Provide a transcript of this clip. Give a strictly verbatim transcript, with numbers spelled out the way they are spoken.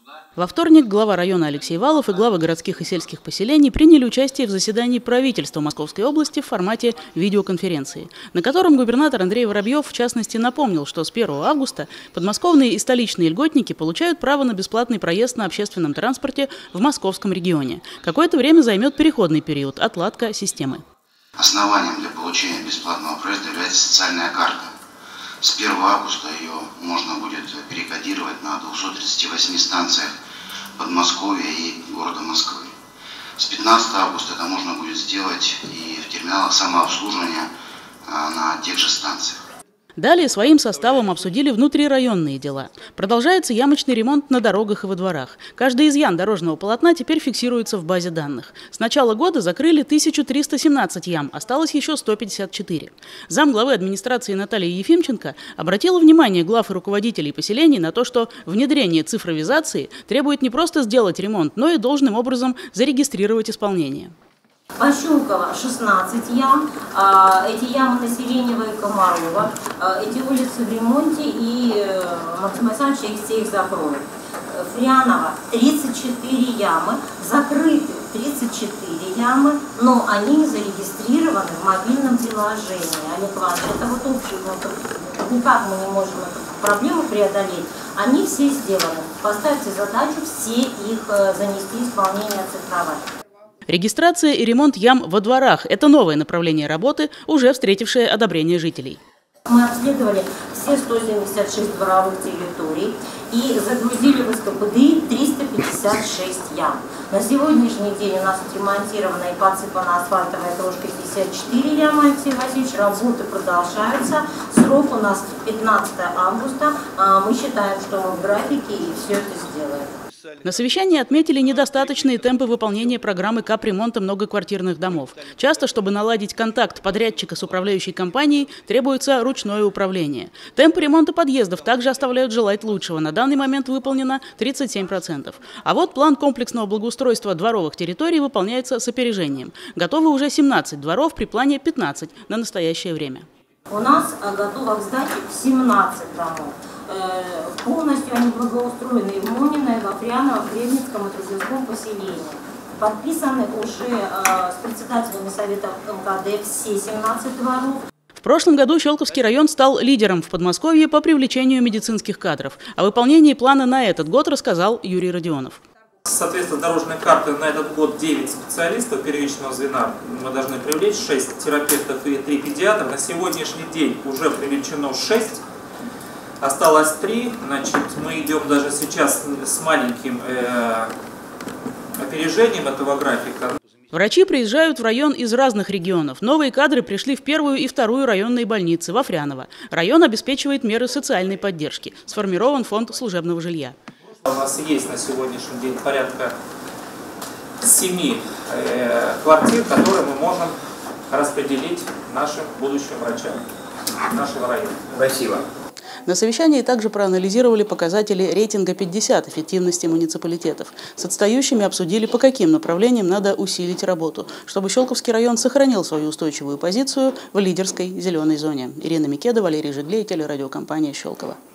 Во вторник глава района Алексей Валов и главы городских и сельских поселений приняли участие в заседании правительства Московской области в формате видеоконференции, на котором губернатор Андрей Воробьев в частности напомнил, что с первого августа подмосковные и столичные льготники получают право на бесплатный проезд на общественном транспорте в московском регионе. Какое-то время займет переходный период, отладка системы. Основанием для получения бесплатного проезда является социальная карта. С первого августа ее можно будет перекодировать на двухстах тридцати восьми станциях Подмосковья и города Москвы. С пятнадцатого августа это можно будет сделать и в терминалах самообслуживания на тех же станциях. Далее своим составом обсудили внутрирайонные дела. Продолжается ямочный ремонт на дорогах и во дворах. Каждый изъян дорожного полотна теперь фиксируется в базе данных. С начала года закрыли тысячу триста семнадцать ям, осталось еще сто пятьдесят четыре. Замглавы администрации Наталья Ефимченко обратила внимание глав и руководителей поселений на то, что внедрение цифровизации требует не просто сделать ремонт, но и должным образом зарегистрировать исполнение. Пощелково шестнадцать ям, эти ямы на Сиренева и Комарова, эти улицы в ремонте, и Максим Александрович их всех закроет. Фрианова тридцать четыре ямы, закрыты тридцать четыре ямы, но они не зарегистрированы в мобильном приложении. Олег Иванович, это вот общий, вот, никак мы не можем эту проблему преодолеть. Они все сделаны. Поставьте задачу все их занести, исполнение цифровать. Регистрация и ремонт ям во дворах – это новое направление работы, уже встретившее одобрение жителей. Мы обследовали все сто семьдесят шесть дворовых территорий и загрузили в СКПДИ триста пятьдесят шесть ям. На сегодняшний день у нас отремонтирована и подсыпана асфальтовая дорожка пятьдесят четыре яма, Алексей Васильевич, работы продолжаются. Срок у нас пятнадцатое августа. Мы считаем, что мы в графике и все это сделаем. На совещании отметили недостаточные темпы выполнения программы капремонта многоквартирных домов. Часто, чтобы наладить контакт подрядчика с управляющей компанией, требуется ручное управление. Темпы ремонта подъездов также оставляют желать лучшего. На данный момент выполнено тридцать семь процентов. А вот план комплексного благоустройства дворовых территорий выполняется с опережением. Готовы уже семнадцать дворов при плане пятнадцать на настоящее время. У нас готово к сдаче семнадцать домов. Полностью они благоустроены и в Монино, и во Фрианово, в Кремницком и Трудовском поселении. Подписаны уже э, с председателями Совета МКД все семнадцать дворов. В прошлом году Щелковский район стал лидером в Подмосковье по привлечению медицинских кадров. О выполнении плана на этот год рассказал Юрий Родионов. Соответственно, дорожной карты на этот год девять специалистов первичного звена мы должны привлечь, шесть терапевтов и три педиатра. На сегодняшний день уже привлечено шесть. Осталось три, значит, мы идем даже сейчас с маленьким э, опережением этого графика. Врачи приезжают в район из разных регионов. Новые кадры пришли в первую и вторую районные больницы во Фрианово. Район обеспечивает меры социальной поддержки. Сформирован фонд служебного жилья. У нас есть на сегодняшний день порядка семи э, квартир, которые мы можем распределить нашим будущим врачам нашего района. Спасибо. На совещании также проанализировали показатели рейтинга пятьдесят эффективности муниципалитетов. С отстающими обсудили, по каким направлениям надо усилить работу, чтобы Щелковский район сохранил свою устойчивую позицию в лидерской зеленой зоне. Ирина Микеда, Валерий Жиглей, телерадиокомпания «Щелково».